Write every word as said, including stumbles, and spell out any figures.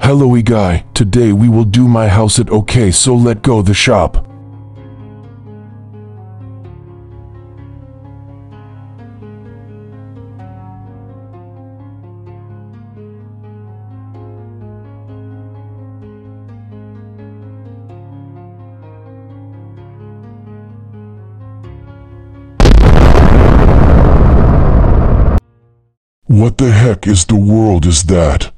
Hello guy, today we will do my house at okay, so let go the shop. What the heck is the world is that?